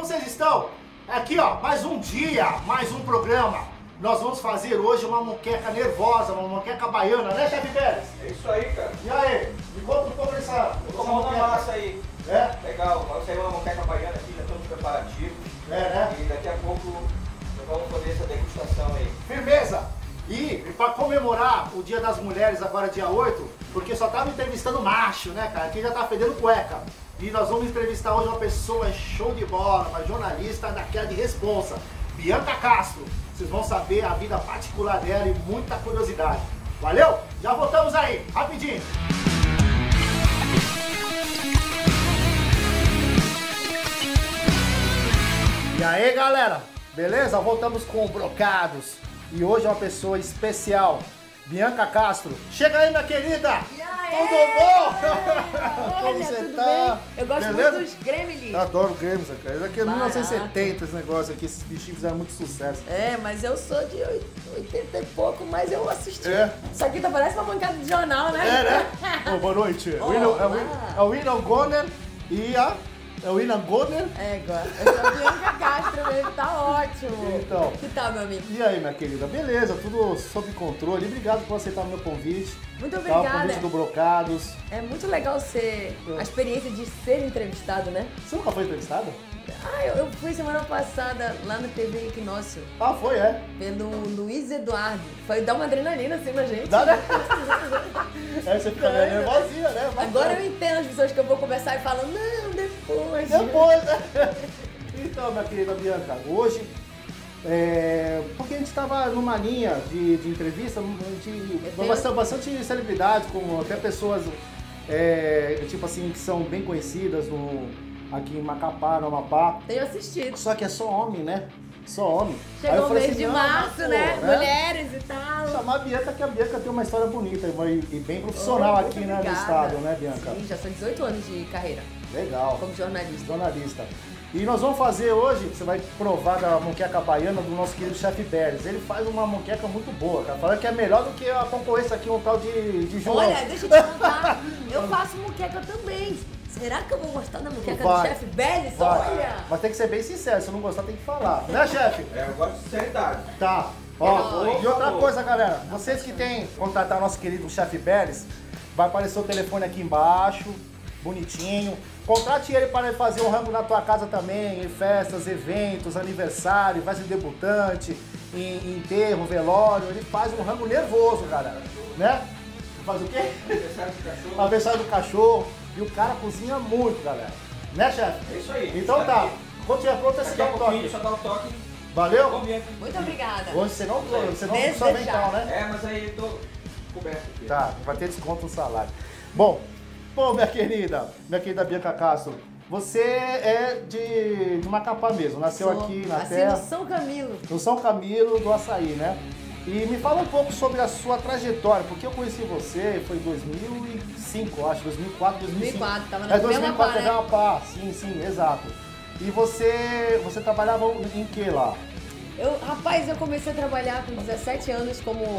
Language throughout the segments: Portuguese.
vocês estão? Aqui, ó, mais um dia, mais um programa. Nós vamos fazer hoje uma moqueca nervosa, uma moqueca baiana, né, chefe Pérez? É isso aí, cara. E aí, me conta um pouco dessa Vamos uma massa aí. É? Legal, vamos sair uma moqueca baiana aqui, já estamos preparativos. É, né? E daqui a pouco nós vamos fazer essa degustação aí. Firmeza! E para comemorar o Dia das Mulheres, agora dia 8, porque só tava entrevistando macho, né, cara? Aqui já tá fedendo cueca. E nós vamos entrevistar hoje uma pessoa show de bola, uma jornalista daquela de responsa, Bianca Castro. Vocês vão saber a vida particular dela e muita curiosidade. Valeu? Já voltamos aí, rapidinho. E aí, galera? Beleza? Voltamos com o Brocados. E hoje é uma pessoa especial, Bianca Castro. Chega aí, minha querida! E aí? Tudo bom? Como Olha, você tudo tá? bem? Eu gosto Beleza? muito dos Gremlins. Eu adoro Gremlins, cara. Isso aqui é Barato. 1970 esse negócio aqui, esses bichinhos fizeram muito sucesso. É, mas eu sou de 80 e pouco, mas eu assisti. É. Isso aqui tá parece uma bancada de jornal, né? É, né? Ô, boa noite. É o William Goner e a... É o William Goner? É, agora. Eu sou a Bianca Castro mesmo, tá ótimo. Então. Que tal, meu amigo? E aí, minha querida? Beleza, tudo sob controle. Obrigado por aceitar o meu convite. Muito Tá, o obrigada. convite do Brocados. É muito legal a experiência de ser entrevistado, né? Você nunca foi entrevistada? Ah, eu fui semana passada lá na TV Equinócio, Ah, foi, é. pelo Luiz Eduardo. Foi dar uma adrenalina assim na gente. Dá, né? Aí você fica meio nervosinha, né? Mas Agora eu entendo as pessoas que eu vou conversar e falam, não, depois. depois, né? Então, minha querida Bianca, hoje, porque a gente estava numa linha de entrevista, bastante celebridades, como até pessoas, tipo assim, que são bem conhecidas aqui em Macapá, no Amapá. Tenho assistido. Só que é só homem, né? Só homem. Aí eu Chegou o falei mês assim, de não, março, pô, né? Mulheres e tal. Chamar a Bianca, que a Bianca tem uma história bonita e bem profissional Muito aqui, né, no obrigada. estado, né, Bianca? Sim, já são 18 anos de carreira Legal. como jornalista. Jornalista. E nós vamos fazer hoje, você vai provar da moqueca baiana do nosso querido chefe Pérez. Ele faz uma moqueca muito boa, cara. Falando que é melhor do que a concorrência aqui, um tal de João. Olha, deixa eu te contar, eu faço muqueca também. Será que eu vou gostar da muqueca do Vai. chefe Belis? Vai. Olha! Mas tem que ser bem sincero, se não gostar tem que falar. Né, chefe? É, eu gosto de sinceridade. Tá. Ó, Oi. e outra coisa, galera. Vocês que têm contratar nosso querido chefe Pérez, vai aparecer o telefone aqui embaixo, bonitinho. Contrate ele para ele fazer um rango na tua casa também, em festas, eventos, aniversário, festa de debutante, em enterro, velório. Ele faz um rango nervoso, galera. Né? Faz o quê? Aniversário do cachorro. Aniversário do cachorro. E o cara cozinha muito, galera. Né, chefe? É isso aí. Então tá. Quando tiver pronto, você Daqui dá a um pouquinho, toque. só dá um toque. Valeu? Comer. Muito obrigada. Hoje você não precisa Desde mental, já. né? É, mas aí eu tô coberto aqui. Tá, vai ter desconto no salário. Bom, minha querida Bianca Castro, você é de Macapá mesmo, nasceu Sou. aqui na Nasci terra, no São Camilo. no São Camilo do Açaí, né? E me fala um pouco sobre a sua trajetória, porque eu conheci você, foi em 2005, eu acho, 2004, 2005. 2004, tava na 2004, Amapá, né? Amapá, sim, exato. E você trabalhava em que lá? Rapaz, eu comecei a trabalhar com 17 anos como...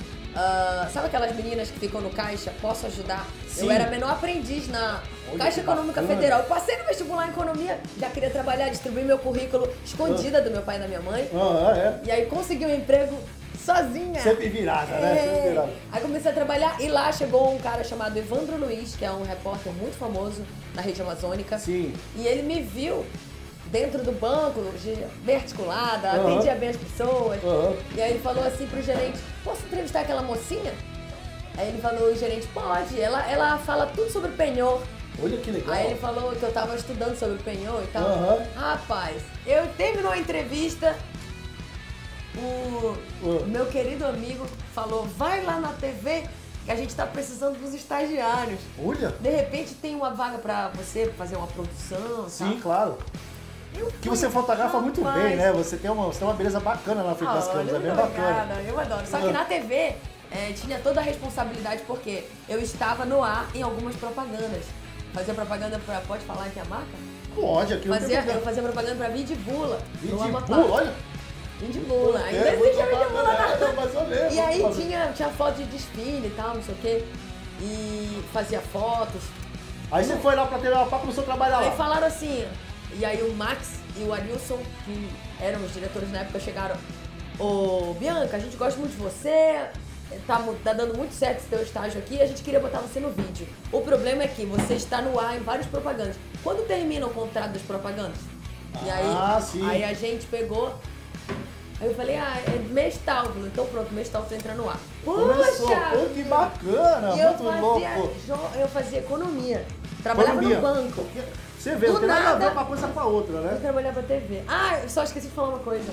sabe aquelas meninas que ficam no caixa? Posso ajudar? Sim. Eu era menor aprendiz na Olha, Caixa que Econômica bacana. Federal. Eu passei no vestibular em economia, já queria trabalhar, distribuir meu currículo escondida do meu pai e da minha mãe. E aí consegui um emprego sozinha. Sempre virada, né? Sempre virada. Aí comecei a trabalhar e lá chegou um cara chamado Evandro Luiz, que é um repórter muito famoso na rede amazônica. Sim. E ele me viu dentro do banco, bem articulada, Aham. atendia bem as pessoas. Aham. E aí ele falou assim pro gerente, posso entrevistar aquela mocinha? Aí ele falou, o gerente, pode, ela fala tudo sobre o penhor. Olha que legal. Aí ele falou que eu tava estudando sobre o penhor e tal. Aham. Rapaz, eu terminou a entrevista, o meu querido amigo falou, vai lá na TV que a gente tá precisando dos estagiários. Olha. De repente tem uma vaga pra você fazer uma produção, Sim, tá? claro. Que você fotografa muito Rapaz. bem, né? Você tem uma beleza bacana na frente das câmeras, é bem muito bacana. obrigada, eu adoro. Só que na TV tinha toda a responsabilidade porque eu estava no ar em algumas propagandas. Fazia propaganda pra... Pode falar aqui a marca? Pode, aqui não tem Eu problema. fazia propaganda pra Vidibula. no Amapá. Vidibula, olha. Vidibula. Ainda É, existe a muito Vidibula bacana, lá. é, mas eu lembro. E aí Mas- tinha foto de desfile e tal, não sei o quê. E fazia fotos. Aí você foi lá pra TV Amapá, começou a trabalhar Aí lá. falaram assim, E aí o Max e o Arilson, que eram os diretores na época, chegaram. Ô, Bianca, a gente gosta muito de você, tá dando muito certo esse teu estágio aqui, a gente queria botar você no vídeo. O problema é que você está no ar em várias propagandas. Quando termina o contrato das propagandas? E aí, sim. Aí a gente pegou. Aí eu falei, é mês tal. Então pronto, mês tal você entra no ar. Começou. Poxa! Pô, que bacana, E muito louco. eu fazia economia. Trabalhava no banco. Você vê, Do não tem nada a ver nada. uma coisa com a outra, Eu né? trabalhava TV. Ah, eu só esqueci de falar uma coisa.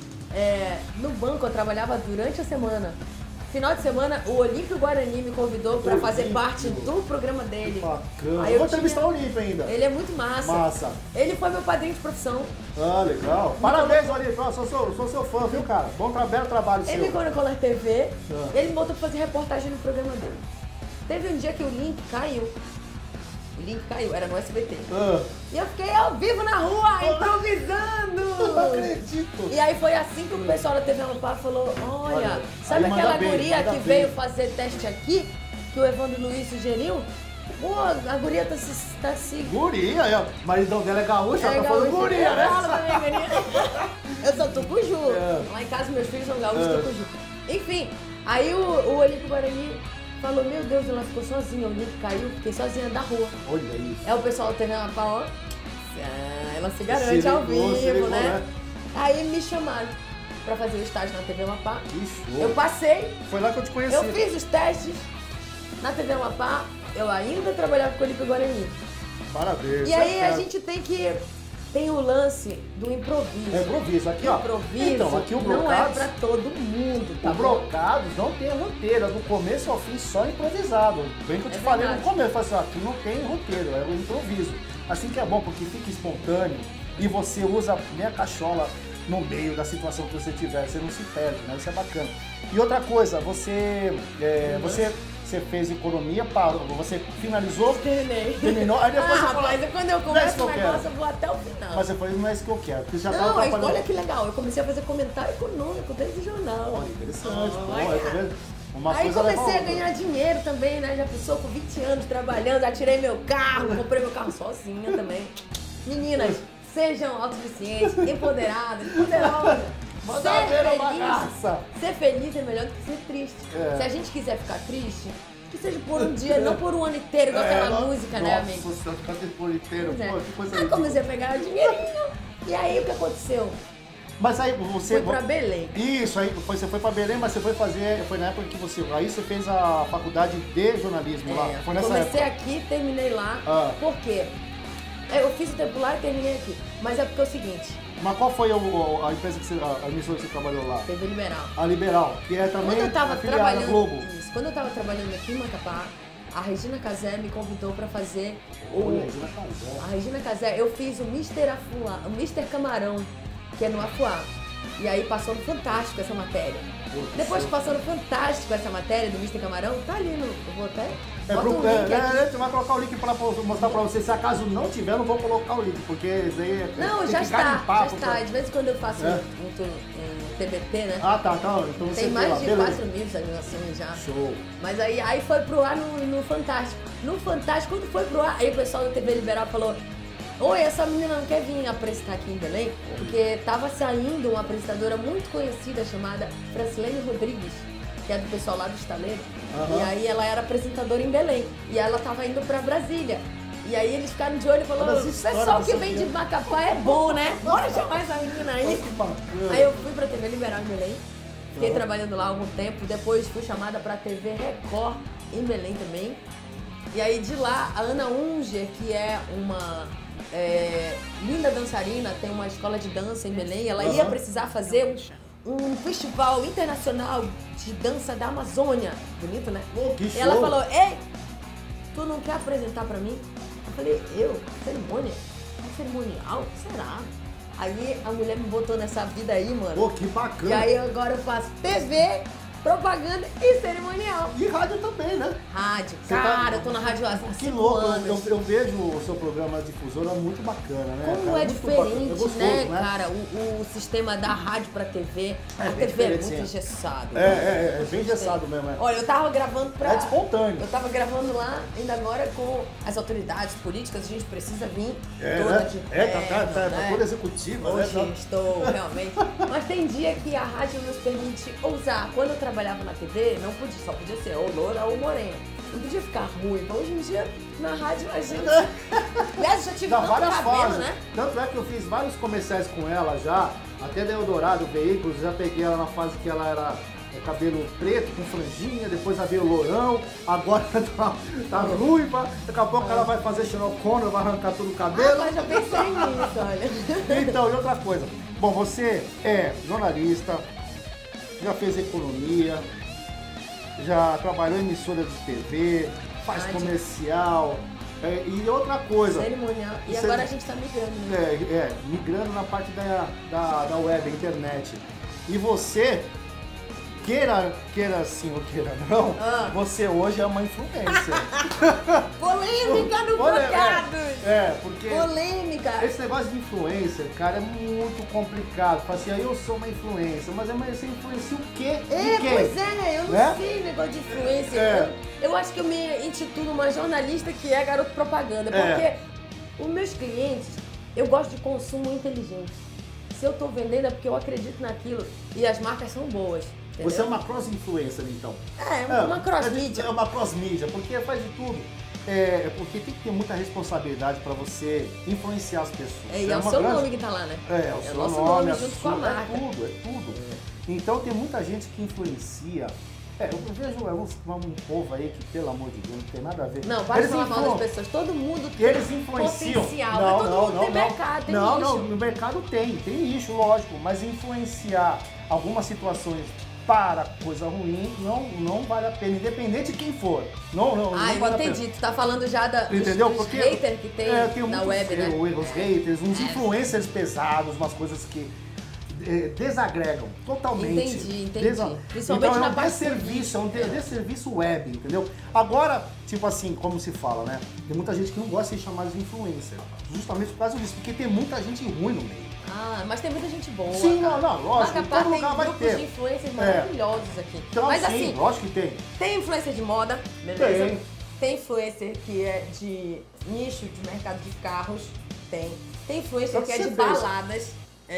No banco eu trabalhava durante a semana. Final de semana, o Olímpio Guarani me convidou pra fazer Olímpio. parte do programa dele. Bacana. Aí Eu vou tinha- entrevistar o Olímpio ainda. Ele é muito massa. Massa. Ele foi meu padrinho de profissão. Ah, legal. Parabéns, Olímpio. Eu sou seu fã, viu, cara? Belo trabalho Ele seu. ficou na Color TV. Ah. Ele me botou pra fazer reportagem no programa dele. Teve um dia que o link caiu. O link caiu, era no SBT. Ah, E eu fiquei ao vivo na rua, improvisando! não acredito. E aí foi assim que o pessoal da TV Amapá falou, olha, sabe aí manda aquela bem, guria manda que bem. veio fazer teste aqui, que o Evandro Luiz sugeriu? Pô, a guria tá se... Guria, o maridão dela é gaúcho, ela tá falando gaúcho. guria, Eu né? falo também, guria. Eu sou tucuju. É. Lá em casa meus filhos são gaúchos, É. tucuju. Enfim, aí o Olímpio Guarani falou, meu Deus, ela ficou sozinha, o link caiu, fiquei sozinha da rua. Olha isso. É o pessoal da TV Amapá, ó. Ela se garante Se ao ligou, vivo, se ligou, né? né? Aí me chamaram pra fazer o estágio na TV Amapá. Que show. Eu passei, Foi lá que eu te conheci. eu fiz os testes na TV Amapá, eu ainda trabalhava com o Olímpio Guarani. Parabéns. E aí certo. a gente tem o lance do improviso. É improviso. Aqui, ó. Improviso Então, aqui o não é Brocados... pra todo mundo, tá O bom? Brocados não tem roteiro, é do começo ao fim só improvisado. Bem que eu te É falei verdade. no começo, eu falei assim, ó, aqui não tem roteiro, é o improviso. Assim que é bom, porque fica espontâneo e você usa meia cachola no meio da situação que você tiver, você não se perde, né? Isso é bacana. E outra coisa, você fez economia, parou, você finalizou, Terminei. terminou, aí depois você falou, Rapaz, quando eu "Não é isso começo que o eu quero." negócio, eu vou até o final. Mas você falou, não é isso que eu quero, porque já estava Não, mas trabalhando. olha que legal, eu comecei a fazer comentário econômico dentro do jornal. Olha, interessante, pô, Olha. tá vendo? Uma Aí coisa leva comecei a outra. ganhar dinheiro também, né? Já pensou com 20 anos trabalhando, já tirei meu carro, comprei meu carro sozinha também. Meninas, sejam autossuficientes, empoderadas, poderosas. Manda ver a bagaça. Ser feliz é melhor do que ser triste. É. Se a gente quiser ficar triste, que seja por um dia, não por um ano inteiro, igual aquela música, né, amigo? Nossa, você fica por inteiro, Pois é. pô, que coisa Aí ridícula. comecei a pegar o dinheirinho. E aí o que aconteceu? Mas aí você... Fui pra Belém. Isso, aí você foi pra Belém, mas você foi fazer... Foi na época que você... Aí você fez a faculdade de jornalismo lá. Foi nessa Comecei época. aqui, terminei lá. Ah. Por quê? Eu fiz o tempo lá e terminei aqui. Mas é porque é o seguinte, Mas qual foi a empresa que você... A emissora que você trabalhou lá? TV Liberal. A Liberal, que é também Quando eu tava afiliada à trabalhando, Globo. isso, quando eu tava trabalhando aqui em Macapá, a Regina Casé me convidou pra fazer Olha, Regina Casé. A Regina Casé, eu fiz o Mr. Afuá, o Mr. Camarão, que é no Afuá. E aí passou no Fantástico essa matéria. Depois que passou no Fantástico essa matéria do Mr. Camarão, tá ali no. Eu vou até. Bota um link aqui. Você vai colocar o link pra mostrar pra você. Se acaso não tiver, eu não vou colocar o link, porque isso aí é. Não, tem já que está, garimpar, já está. De vez em quando eu faço É. um TBT, né? Ah, tá. Então você Tem mais lá, de beleza. 4 mil visualizações já. Show. Mas aí foi pro ar no Fantástico. No Fantástico, quando foi pro ar, aí o pessoal da TV Liberal falou: oi, essa menina não quer vir apresentar aqui em Belém? Porque tava saindo uma apresentadora muito conhecida chamada Francilene Rodrigues, que é do pessoal lá do Estaleiro. Aham. E aí ela era apresentadora em Belém. E ela tava indo pra Brasília. E aí eles ficaram de olho e falaram: Olha as o histórias pessoal que dessa vem de criança." Macapá é bom, né? Bora chamar essa menina aí. Olha que bacana. Aí eu fui pra TV Liberal em Belém, fiquei trabalhando lá há algum tempo, depois fui chamada pra TV Record em Belém também. E aí de lá, a Ana Unger, que é uma linda dançarina, tem uma escola de dança em Belém, ela ia precisar fazer um festival internacional de dança da Amazônia. Bonito, né? Pô, que E ela show. falou: ei, tu não quer apresentar pra mim? Eu falei: eu? Cerimônia? Cerimonial? Será? Aí a mulher me botou nessa vida aí, mano. Pô, que E bacana. aí agora eu faço TV propaganda e cerimonial. E rádio também, né? Rádio, Você cara, tá- eu tô na rádio há Que 5 louco, anos. eu vejo o seu programa difusora muito bacana, né? Como cara? é Muito bacana, diferente, é gostoso, né, cara, o sistema da rádio pra TV. A bem TV é diferente, muito sim. engessado. É bem engessado mesmo, é. Olha, eu tava gravando pra... É espontâneo. Eu tava gravando lá, ainda agora com as autoridades políticas, a gente precisa vir É, toda né? de Tá né? toda executiva, Hoje né? estou realmente. Mas tem dia que a rádio nos permite ousar. Quando eu trabalhava na TV, não podia, só podia ser ou loura ou morena. Não podia ficar ruim. Hoje em dia, na rádio, a gente. Aliás, já tive Dá tanto várias cabelo, fases. né? Tanto é que eu fiz vários comerciais com ela já, até da Eldorado Veículos, já peguei ela na fase que ela era cabelo preto, com franjinha, depois ela veio lourão, agora tá ruiva, daqui a pouco ela vai fazer Chanel Connor, vai arrancar todo o cabelo. Mas já pensei nisso, olha. Então, e outra coisa, bom, você é jornalista, já fez economia, já trabalhou em emissora de TV, faz Rádio. comercial, e outra coisa. Cerimonial. E Você- agora a gente tá migrando, né? Migrando na parte da web, internet. E você, queira sim ou queira não, você hoje é uma influencer. Polêmica no Olha, Focados! porque Polêmica! esse negócio de influencer, cara, é muito complicado. Fala assim, eu sou uma influencer, mas você influencia o quê? É, De quê? pois é, eu não Né? sei negócio de influência. É. Eu acho que eu me intitulo uma jornalista que é garoto propaganda, É. porque os meus clientes, eu gosto de consumo inteligente. Se eu tô vendendo é porque eu acredito naquilo e as marcas são boas. Entendeu? Você é uma cross-influencer, então. uma cross-mídia. É uma cross-mídia, porque faz de tudo. Porque tem que ter muita responsabilidade para você influenciar as pessoas. E é o uma seu grande- nome que tá lá, né? É o seu nosso nome, nome a junto com a sua- marca. É tudo. Então tem muita gente que influencia. Eu vejo um povo aí que, pelo amor de Deus, não tem nada a ver. Não, para de Eles falar mal das influ- pessoas. Todo mundo tem Eles influenciam. potencial. Mas todo mundo tem mercado, tem não, nicho. não, no mercado tem nicho, lógico, mas influenciar algumas situações para coisa ruim não vale a pena, independente de quem for. Não Eu vale a pena. entendi. Tu tá falando já Entendeu? dos Porque haters que tem na muitos, web, né? Os haters, uns influencers pesados, umas coisas que desagregam totalmente. Entendi. Principalmente então é na um parte desserviço, é um política. desserviço web, entendeu? Agora, tipo assim, como se fala, né? Tem muita gente que não gosta de ser chamada de influencer, justamente por causa disso, porque tem muita gente ruim no meio. Mas tem muita gente boa. Sim, cara. não, lógico, em Macapá todo tem lugar vai grupos ter. de influencers maravilhosos aqui. Então, Mas sim, assim, lógico que tem. tem influencer de moda, beleza? Tem. Tem influencer que é de nicho de mercado de carros, tem. Tem influencer Só que que é você de fez. baladas,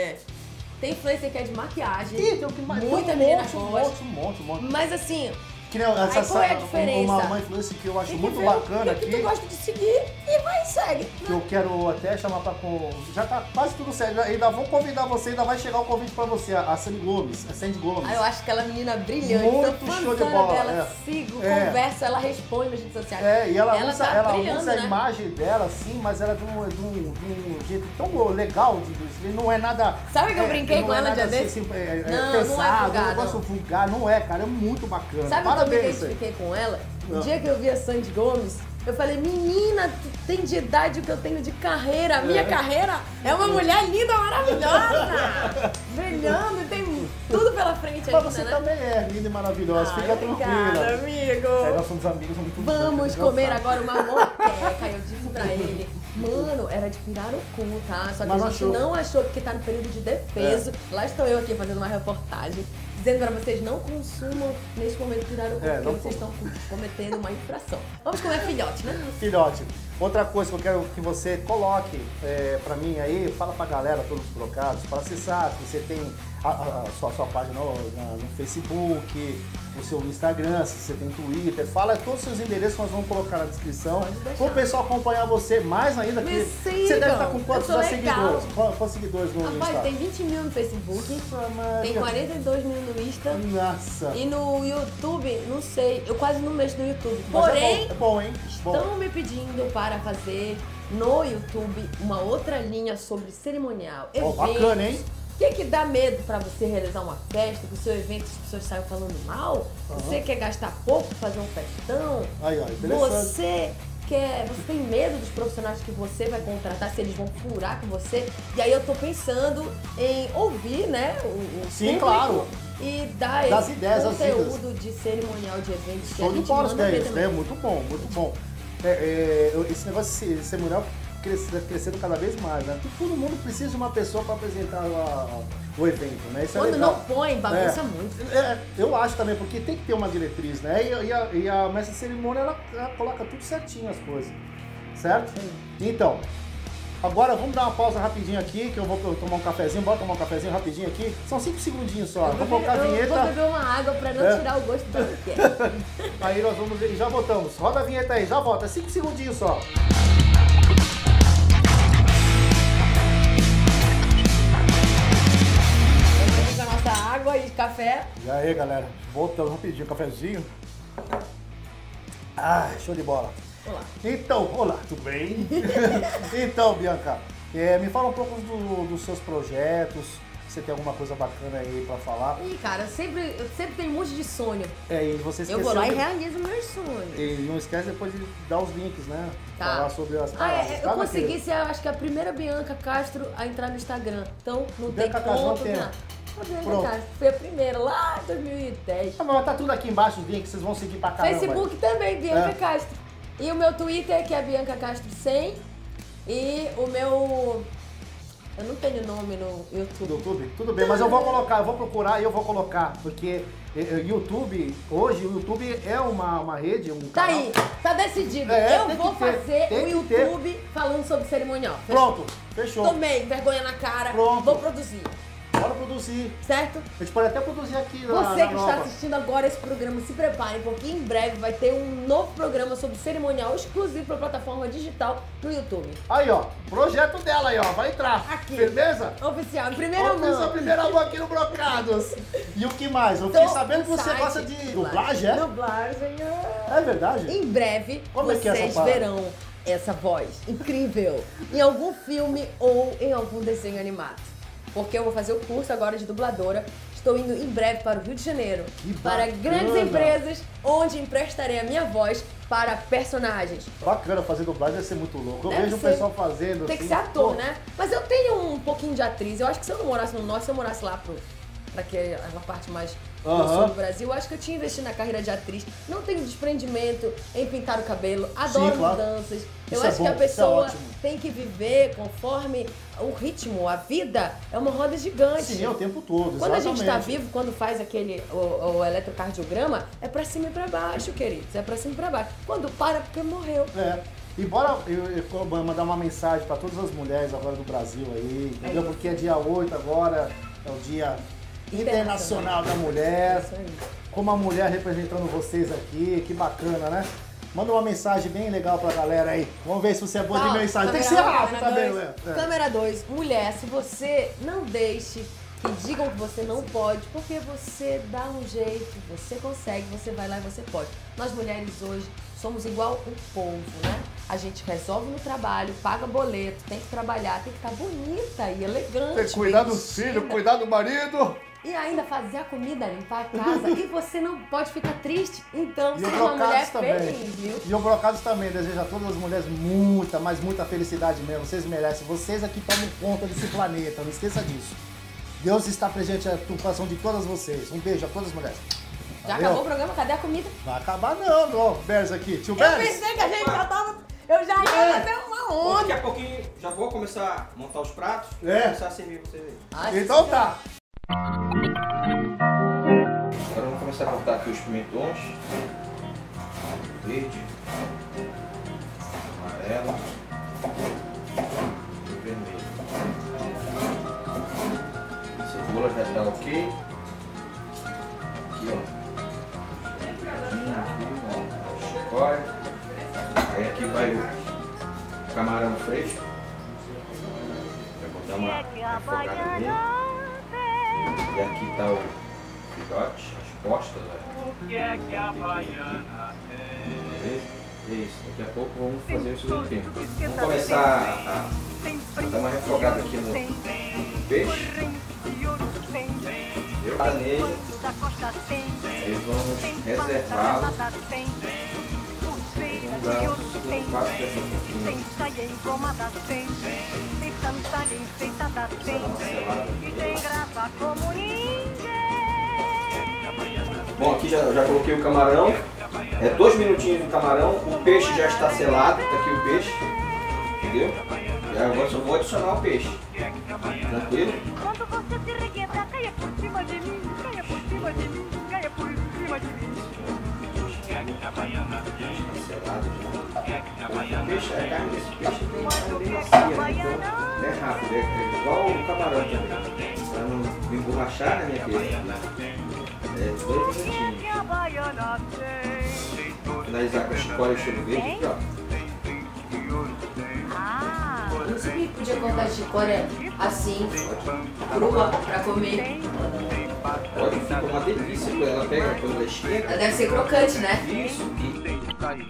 Tem influencer que é de maquiagem. Ih, tem o que mais. Muita tem menina um gosta. monte. Mas assim, Que nem essa, Aí qual é a diferença? uma influência que eu acho tem que muito ver bacana o que tu aqui, gosta de seguir e vai e segue. que eu quero até chamar pra... Já tá quase tudo certo, ainda vou convidar você, ainda vai chegar o convite pra você, a Sandy Gomes. Eu acho que ela é menina brilhante, Muito sou show de fãzona bola, dela, sigo, converso, ela responde nas redes sociais. E ela usa, tá ela brilhando, usa a né? imagem dela, assim, mas ela é de um jeito tão legal, não é nada... Sabe que eu brinquei não com é ela um nada dia assim, desse? assim, Não, não é pesado, vulgar, um negócio vulgar, não é, cara, é muito bacana. Sabe o que eu me Parabéns, identifiquei com ela? Ah. O dia que eu vi a Sandy Gomes, eu falei, menina, tu tem de idade o que eu tenho de carreira. A minha carreira é uma mulher linda, maravilhosa, brilhando, tem tudo pela frente Mas ainda, você né? também é linda e maravilhosa, fica Obrigada, tranquila. amigo. Nós somos amigos há muito Vamos tempo, comer sabe? agora uma moqueca. Eu disse pra ele, mano, era de pirar o cu, tá? Só que Mas a não gente achou. não achou porque tá no período de defeso. Lá estou eu aqui fazendo uma reportagem, dizendo pra vocês não consumam neste momento pirar o cu, É, porque não vocês estão cometendo uma infração. Vamos comer filhote, né? Filhote, outra coisa que eu quero que você coloque pra mim aí, fala pra galera, todos os trocados, para acessar, se você tem a sua página no Facebook, o seu Instagram, se você tem Twitter, fala todos os seus endereços que nós vamos colocar na descrição, Pode deixar. para o pessoal acompanhar você mais ainda. Me Que sigam, você deve estar com quantos eu sou seguidores? legal. Quantos seguidores no Rapaz, Instagram? tem 20 mil no Facebook, Nossa, Maria. tem 42 mil no Insta. Nossa. E no YouTube, não sei, eu quase não mexo no YouTube. Mas Porém, é bom, hein? Bom. estão me pedindo para fazer no YouTube uma outra linha sobre cerimonial, Ó, eventos. bacana, hein? O que dá medo para você realizar uma festa, que o seu evento as pessoas saiam falando mal? Você quer gastar pouco, fazer um festão? Aí, ó, interessante. Você você tem medo dos profissionais que você vai contratar, se eles vão furar com você. E aí eu tô pensando em ouvir, né, o Sim, público claro. E dar Das esse ideias, as conteúdo de cerimonial de eventos. Show de bola, isso ver daí, também. é muito bom, muito bom. Esse negócio de cerimonial crescendo cada vez mais, né? Porque todo mundo precisa de uma pessoa para apresentar o evento, né? Isso é Quando legal. não põe, bagunça muito. Eu acho também, porque tem que ter uma diretriz, né? E a mestre de cerimônia, ela coloca tudo certinho as coisas, certo? Então, agora vamos dar uma pausa rapidinho aqui, que eu vou tomar um cafezinho. Bora tomar um cafezinho rapidinho aqui. São 5 segundinhos só. Vou colocar a vinheta. Eu vou beber uma água pra não tirar o gosto do que é. Aí nós vamos ver e já voltamos. Roda a vinheta aí, já volta. 5 segundinhos só. Vamos com a nossa água e café. E aí, galera, voltamos rapidinho, cafezinho. Ah, show de bola. Olá. Então, olá, tudo bem? Então, Bianca, me fala um pouco dos seus projetos. Você tem alguma coisa bacana aí pra falar? Ih, cara, eu sempre tenho um monte de sonho. E você esqueceu Eu vou lá e realizo meus sonhos. E não esquece depois de dar os links, né? Tá. Falar sobre as paradas. Eu consegui ser, acho que a primeira Bianca Castro a entrar no Instagram. Então, não Bianca tem Castro não ponto, tem. nada. A Bianca Pronto. Castro foi a primeira, lá em 2010. Ah, mas tá tudo aqui embaixo, os links, vocês vão seguir pra caramba. Facebook também, Bianca É. Castro. E o meu Twitter, que é Bianca Castro 100. E o meu... Eu não tenho nome no YouTube. Do YouTube? Tudo bem, mas eu vou colocar, eu vou procurar e eu vou colocar, porque YouTube, hoje o YouTube é uma rede, um Tá canal. aí, tá decidido. É, Eu tem vou que ter, fazer tem um que ter. YouTube falando sobre cerimonial. Fechou? Pronto, fechou. Tomei, vergonha na cara. Pronto. Vou produzir, Bora produzir. certo? A gente pode até produzir aqui na Você que nova. está assistindo agora esse programa, se prepare, porque em breve vai ter um novo programa sobre cerimonial exclusivo para a plataforma digital no YouTube. Aí, ó, projeto dela aí, ó, vai entrar. Aqui. Firmeza? Oficial, em primeira Vamos fazer a mão. primeira mão aqui no Brocados. E o que mais? Eu fiquei Tô sabendo que no você site. gosta de dublagem, é? Dublagem, É verdade? Em breve, Como é que é essa vocês parada? verão essa voz incrível em algum filme ou em algum desenho animado. Porque eu vou fazer o curso agora de dubladora. Estou indo em breve para o Rio de Janeiro. Que Para bacana. grandes empresas, onde emprestarei a minha voz para personagens. Bacana, fazer dublagem deve ser muito louco. Eu Deve vejo o ser. pessoal fazendo. Tem que assim, ser ator, pô, né? Mas eu tenho um pouquinho de atriz. Eu acho que se eu não morasse no norte, se eu morasse lá pra aquela parte mais do Aham. sul do Brasil, eu acho que eu tinha investido na carreira de atriz. Não tenho desprendimento em pintar o cabelo, adoro Sim, claro. mudanças. Eu Isso é acho que bom, a isso é pessoa ótimo. tem que viver conforme o ritmo, a vida é uma roda gigante. Sim, é o tempo todo. Quando a gente está exatamente. vivo, quando faz o eletrocardiograma, é pra cima e pra baixo, queridos. É pra cima e pra baixo. Quando para, porque morreu. E bora eu mandar uma mensagem para todas as mulheres agora do Brasil aí, entendeu? isso. Porque é dia 8 agora, é o Dia Internacional da Mulher. Isso aí. Como a mulher representando vocês aqui, que bacana, né? Manda uma mensagem bem legal pra galera aí. Vamos ver se você é boa de Fala, mensagem. Tem que ser câmera um, rápido câmera também, dois. né? Câmera 2, mulher, se você não deixe que digam que você não pode, porque você dá um jeito, você consegue, você vai lá e você pode. Nós mulheres hoje somos igual o povo, né? A gente resolve no trabalho, paga boleto, tem que trabalhar, tem que estar bonita e elegante. Tem que cuidar bem dos vestida. filhos, cuidar do marido. E ainda fazer a comida, limpar a casa. E você não pode ficar triste. Então, E seja o uma mulher Brocados também. feliz, viu? E o Brocados também deseja a todas as mulheres muita, mas muita felicidade mesmo. Vocês merecem. Vocês aqui tomam conta desse planeta, não esqueça disso. Deus está presente no coração de todas vocês. Um beijo a todas as mulheres. Já Valeu. acabou o programa? Cadê a comida? Vai acabar não, ó. Beres aqui. Tio Eu Beres. pensei que a gente já tava... Eu já ia fazer uma Bom, onda. daqui a pouquinho já vou começar a montar os pratos e É. começar a servir vocês aí. Ai, Então tá. Agora vamos começar a cortar aqui os pimentões. Verde, amarelo e vermelho. Cebola já tá ok. Aqui, ó. Chicória. Aí aqui vai o camarão fresco. Vai botar uma refogada nele. E aqui tá o filhote, as postas, olha. Beleza? Isso, daqui a pouco vamos fazer isso no tempo. Vamos começar a dar uma refogada aqui no peixe. Entendeu? Tá nele. Aí vamos reservá-lo. Vamos dar tem quase dessa pouquinho. Tem saia engomada, tem sandália enfeitada, tem e tem graça como ninguém. Bom, aqui já coloquei o camarão. É 2 minutinhos do camarão. O peixe já está selado. Tá aqui o peixe. Entendeu? E agora só vou adicionar o peixe. Tranquilo? Quando você se reguenta, caia por cima de mim, caia por cima de mim, caia por cima de mim. Selado já. O peixe, a carne desse peixe tem uma bem macia, né? Então é rápido, é igual o camarão também. Pra não me emborrachar, né, minha querida? É 2 minutinhos. Que a baiana tem. Finalizar com a chicória e o cheiro verde aqui, ó. Ah, Não sei que podia cortar a chicória assim, crua, pra comer. Pode, fica uma delícia quando ela pega, quando ela esquenta. Ela deve ser crocante, né? Isso, e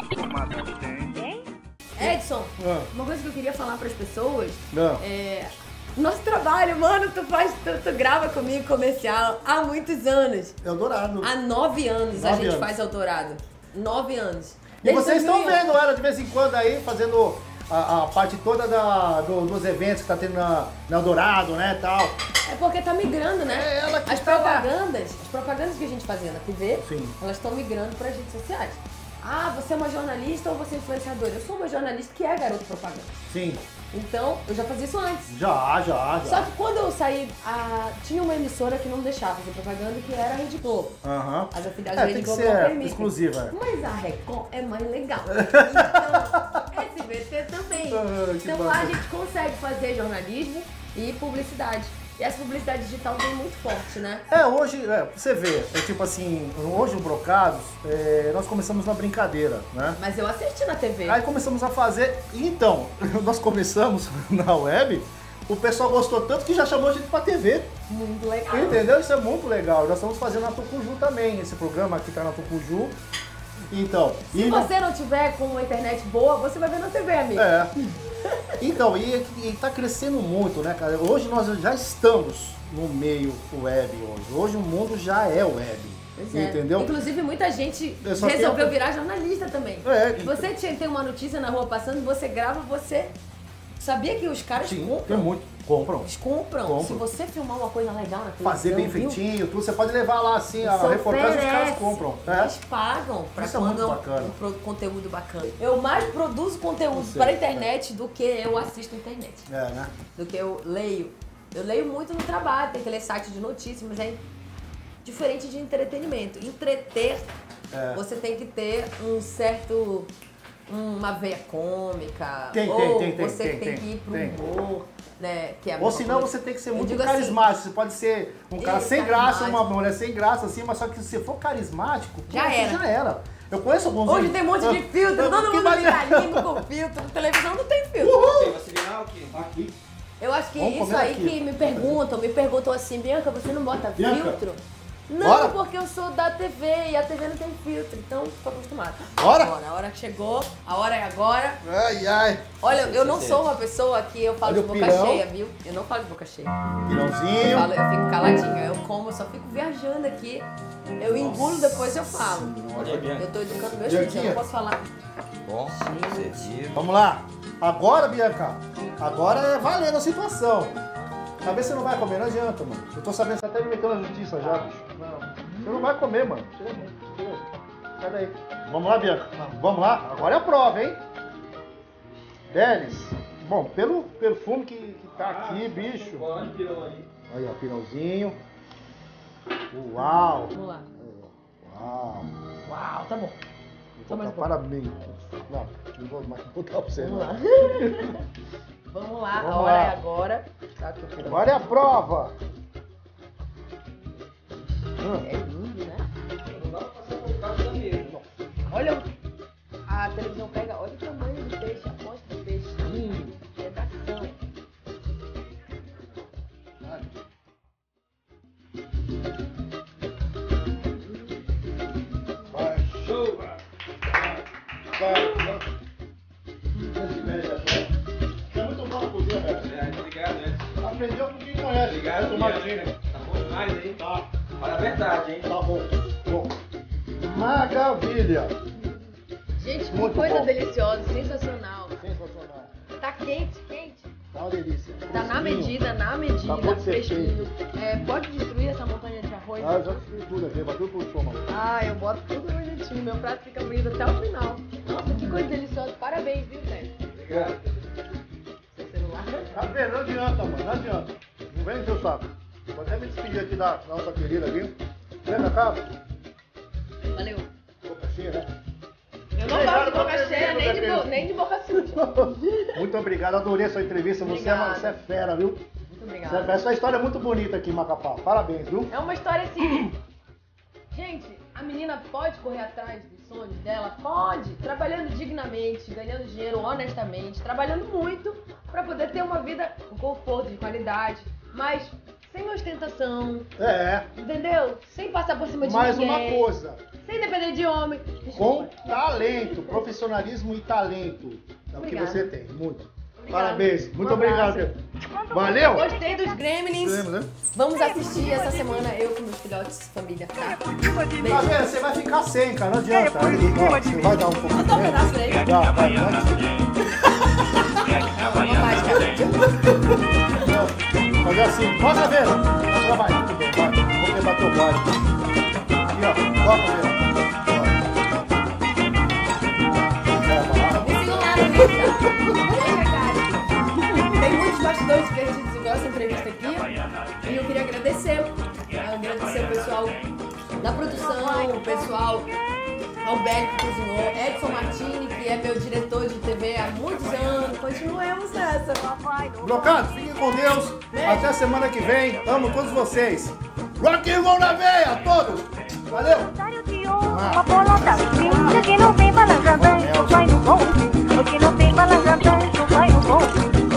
Edson, uma coisa que eu queria falar pras pessoas Não. é... Nosso trabalho, mano, tu grava comigo comercial há muitos anos. Eldorado. Há 9 anos a 9 gente anos. faz Eldorado. 9 anos. E Desde vocês estão 2001. vendo ela de vez em quando aí, fazendo a parte toda dos eventos que tá tendo na Eldorado, né, tal. É porque tá migrando, né? É ela que as tá lá. propagandas que a gente fazia na TV, Sim. elas estão migrando para as redes sociais. Ah, você é uma jornalista ou você é influenciadora? Eu sou uma jornalista que é garoto propaganda. Sim. Então, eu já fazia isso antes. Já. Só que quando eu saí, tinha uma emissora que não deixava fazer propaganda, que era a Rede Globo. Aham. As afiliadas da Tem Rede que Globo não ser permitem. exclusiva. Mas a Record é mais legal. Então, SBT também. Ah, que Então lá a bacana. gente consegue fazer jornalismo e publicidade. E essa publicidade digital vem muito forte, né? Hoje, você vê, tipo assim, hoje o Brocados, nós começamos na brincadeira, né? Mas eu assisti na TV. Aí começamos a fazer, então, nós começamos na web, o pessoal gostou tanto que já chamou a gente pra TV, Muito legal. entendeu? Isso é muito legal. Nós estamos fazendo na Tucuju também, esse programa aqui tá na Tucuju. Então, Se você não tiver com uma internet boa, você vai ver na TV, amigo. Então, e tá crescendo muito, né, cara? Hoje nós já estamos no meio web hoje. Hoje o mundo já é web. Pois é. Entendeu? Inclusive, muita gente Eu só resolveu tenho- virar jornalista também. É. Você tem uma notícia na rua passando, você grava, você... Sabia que os caras Sim, compram? tem muito. Compram. Eles compram. Compram. Se você filmar uma coisa legal na televisão, Fazer bem viu? feitinho, tudo. Você pode levar lá assim, a Isso reportagem, os caras oferece. compram. Eles pagam pra Isso é quando muito bacana. conteúdo bacana. Eu mais produzo conteúdo Você, para a internet do que eu assisto a internet. Né? Do que eu leio. Eu leio muito no trabalho, tem aquele site de notícias, mas é diferente de entretenimento. Entreter, você tem que ter um certo... uma veia cômica. Tem, você tem que ir pro humor, né? Que é a Ou mesma senão coisa. você tem que ser Eu muito digo assim, carismático. Você pode ser um cara Isso, sem graça, carismático. uma mulher sem graça, assim, mas só que se você for carismático, Já pô, era. Já era. Eu conheço alguns. Hoje tem um monte de filtro, todo mundo viralindo com filtro. Na televisão não tem filtro. Ok, você virar o quê? Aqui. Eu acho que Vamos isso comer aí aqui. que me perguntam assim, Bianca, você não bota Bianca, filtro? Não, bora? porque eu sou da TV e a TV não tem filtro, então tô acostumada. Bora? Agora, a hora que chegou, a hora é agora. Ai. Olha, eu não Sim. sou uma pessoa que eu falo Olha de o boca pirão. cheia, viu? Eu não falo de boca cheia. Pirãozinho. Eu fico caladinha, eu como, eu só fico viajando aqui. Eu engulo, depois eu falo. Olha aí, Bianca. Eu tô educando meus filhos, eu não posso falar. Bom, servido. Vamos lá. Agora, Bianca, agora é valendo a situação. Talvez você não vai comer, não adianta, mano. Eu tô sabendo que você até me meteu na justiça já, bicho. Não. Você não vai comer, mano. Sai daí. Vamos lá, Bianca. Vamos lá. Agora é a prova, hein? Denis. Bom, pelo perfume que tá aqui, bicho. Olha o pirão aí. Aí, ó, pirãozinho. Uau. Vamos lá. Uau. Uau, tá bom. Só mais um pouco. Parabéns. Não vou mais botar pra você. Vamos não. lá. Vamos lá, Vamos a hora lá. é agora. Tá, tô tirando. Agora é a prova. É lindo, né? Não dá pra passar por causa da mesa. Olha, a televisão pega, olha o tamanho do peixe, a costa do peixe. Redação. Vai, chuva. Vai. É muito bom cozinhar, velho. Obrigado, né? Aprendeu com quem conhece. Obrigado, Tomatinho. Tá bom demais, hein? Tá. Olha a verdade, hein? Tá bom. Bom. Maravilha. Gente, que Muito coisa bom. deliciosa, sensacional. Sensacional. Tá quente, quente. Tá uma delícia. Tá na Fresquinho. medida, Acabou de ser fresquinho. É, pode destruir essa montanha de arroz? Ah, eu já fiz tudo aqui, bateu por cima. Ah, eu boto tudo bonitinho. Meu prato fica bonito até o final. Nossa, que coisa deliciosa. Parabéns, viu, Zé? Obrigado. Seu celular. Tá vendo? Não adianta, mano. Não adianta. Não vem encher o saco. Vou até me despedir aqui da nossa querida aqui. Vem pra cá. Valeu. Boca cheia, né? Eu não gosto de boca cheia, nem de boca suja. Muito obrigado, adorei essa entrevista. Obrigada. Você é fera, viu? Muito Você é obrigada. fera. Essa história é muito bonita aqui em Macapá. Parabéns, viu? É uma história assim. Gente, a menina pode correr atrás dos sonhos dela? Pode. Trabalhando dignamente, ganhando dinheiro honestamente, trabalhando muito pra poder ter uma vida com conforto, de qualidade, mas sem ostentação, É. entendeu? Sem passar por cima de Mais ninguém. uma coisa. Sem depender de homem. Com Desculpa. talento, profissionalismo e talento. É o que Obrigada. você tem. Muito. Obrigada. Parabéns. Muito Um obrigado. abraço. Valeu. Gostei dos Gremlins. Vemos, né? Vamos assistir essa semana eu com meus filhotes, família, tá? Tá vendo? Você vai ficar sem, cara. Não adianta. Ó, você vai dar um pouquinho. Dá um pedaço pra ele. Vai. Uma mágica. Fazer assim. Bota a vela. Agora vai. Muito bem. Vai. Vou quebrar teu galho. Aqui, ó. Bota a vela. Me siga lá no Insta. Tem muitos bastidores divertidos igual essa entrevista aqui. E eu queria agradecer o pessoal da produção, o pessoal Alberto que cozinhou, Edson Martini, que é meu diretor de TV há muitos anos. Continuemos nessa. Brocado, fiquem com Deus. Até semana que vem. Amo todos vocês. Rock and roll na veia, a todos. Valeu. Uma bolota linda que não tem balançadão, vai no bonde. O que não tem balançadão, vai no bonde.